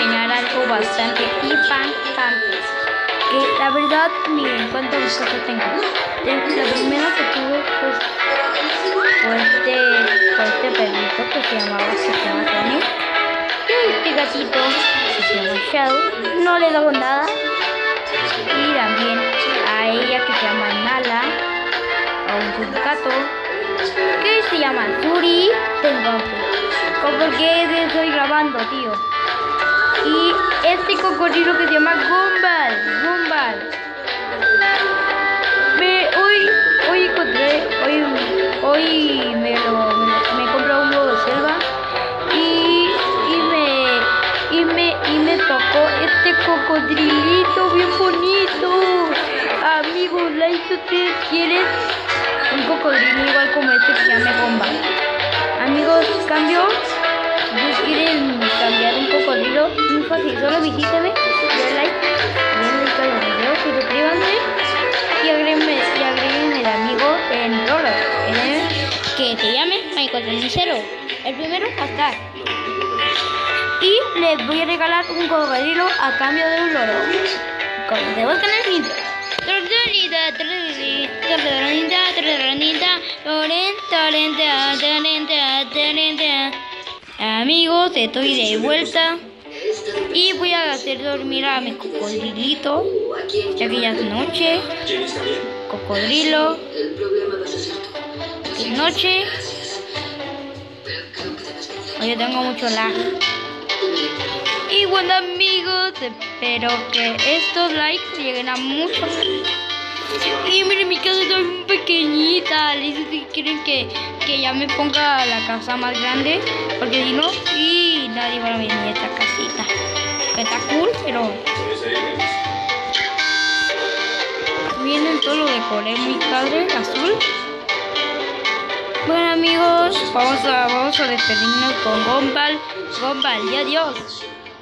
enseñar algo bastante impactante. Que la verdad, miren cuántas cosas tengo. La primera que tuve fue este perrito que se llama Tony. Y este gatito que se llama Shadow. No le daba nada. Y también a ella que se llama Nala. A un gato que se llama Suri. ¿Por qué estoy grabando, tío? Y este cocodrilo que se llama Gumball. Hoy me compré un huevo de selva y me tocó este cocodrilito bien bonito. Amigos, like si ustedes quieren un cocodrilo igual como este que se llama Gumball. Amigos, cambio. Si quieren cambiar un cocodrilo, muy fácil, solo visítenme, den like a los videos y suscríbanse y agreguen el amigo en Roblox, que se llame Michael30. El primero va a estar. Y les voy a regalar un cocodrilo a cambio de un loro. Como debo tener el intro. Amigos, estoy de vuelta y voy a hacer dormir a mi cocodrilito, ya que ya es noche. Cocodrilo, es noche. Hoy tengo mucho lag. Y bueno, amigos, espero que estos likes lleguen a muchos. Y miren, mi casa está muy pequeñita. Les digo si quieren que ya me ponga la casa más grande, porque si no, y nadie va a venir a esta casita. Está cool, pero vienen todo lo decoré muy padre, azul. Bueno, amigos, vamos a despedirnos con Gumball y adiós.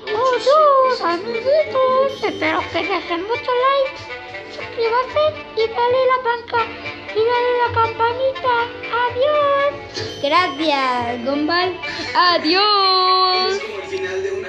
Amiguitos, espero que dejen mucho like, suscríbanse y dale la campanita. Adiós. Gracias, Gumball. Adiós.